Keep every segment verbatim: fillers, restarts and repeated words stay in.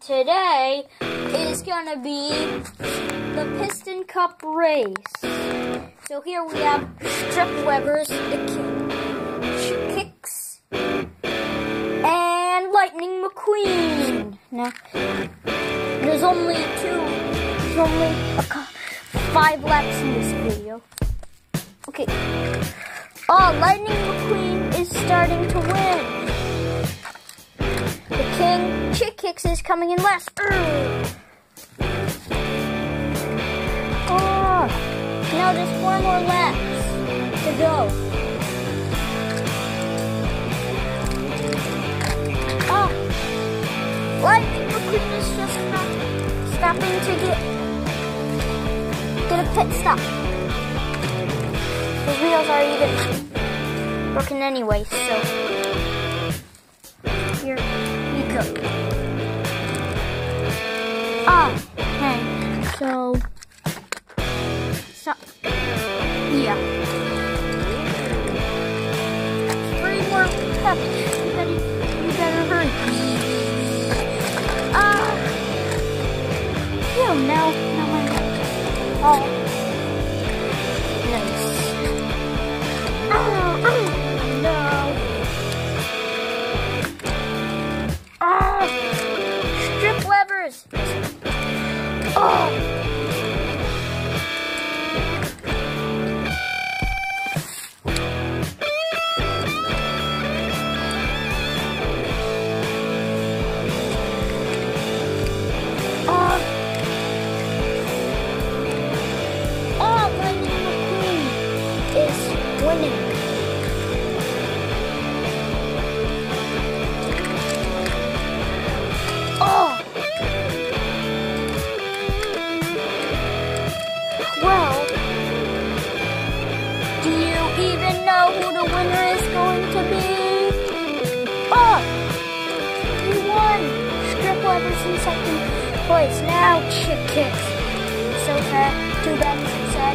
Today is gonna be the Piston Cup race. So here we have Strip Weber's the King, Kicks, and Lightning McQueen. Now, there's only two, there's only a, five laps in this video. Okay. Oh, Lightning McQueen is starting to win. The King, Chick Kicks is coming in last. Urgh. Oh, now there's four more laps to go. Oh, Lightning McQueen is just not stopping to get get a pit stop. His wheels are even broken anyway, so here we go. Ah, okay, so, so, yeah. Three more laps. You better, you better hurry. Ah, yeah, now, now my oh. Oh! Oh, Lightning McQueen is winning. Oh! Well, do you even know who the winner is going to be? Oh! You won! Strip Weber's in second place. Now Chick Kicks. So sad. Too bad, so sad.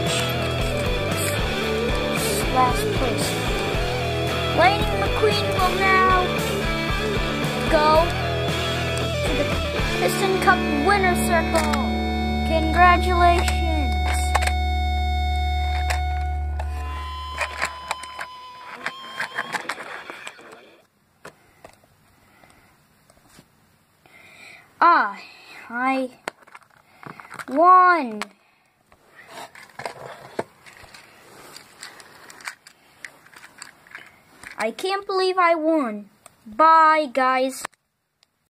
Last place. Lightning McQueen will now go to the Piston Cup winner circle. Congratulations. Ah, I won. I can't believe I won. Bye, guys.